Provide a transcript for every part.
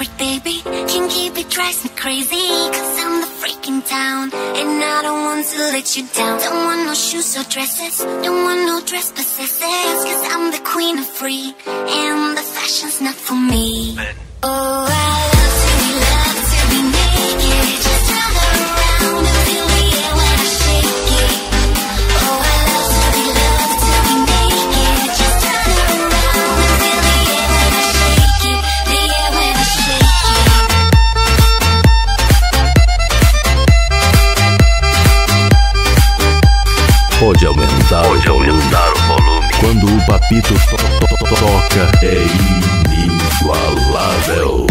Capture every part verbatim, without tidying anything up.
freak, baby. Can't keep it, drives me crazy. Cause I'm the freak in town, and I don't want to let you down. Don't want no shoes or dresses, don't want no dress possesses. Cause I'm the queen of freak, and the fashion's not for me. Oh, I love to be loved, to be naked. Just turn around and feel the air when I shake it. Oh, I love to be loved, to be naked. Just turn around and feel the air when I shake it. The air when I shake it. Pode aumentar, Pode aumentar o volume. Quando o Papito to to to toca, é inigualável.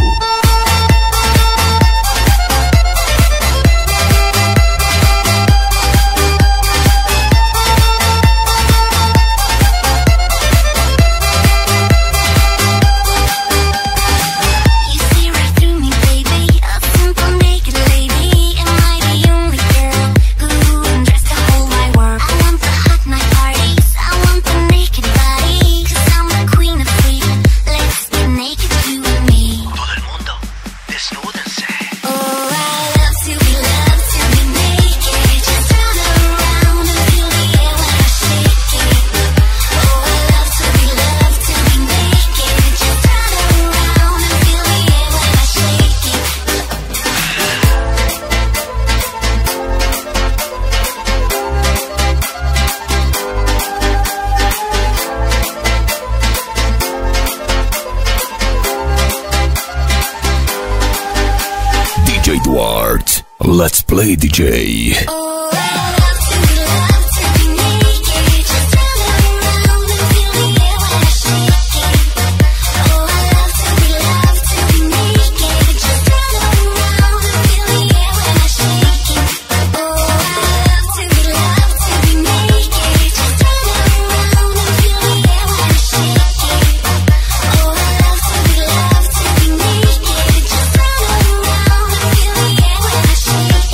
Let's play, D J. Oh, I love to be loved, to be naked. Just turn around and feel the air when I shake it. Oh, I love to be loved, to be naked. Just turn around and feel the air when I shake it. Oh, I love to be loved, to be naked. Just turn around and feel the air when I shake it. Oh, I love to be loved, to be naked. Just turn around and feel the air when I shake it.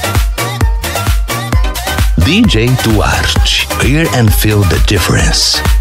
D J Duarte, hear and feel the difference.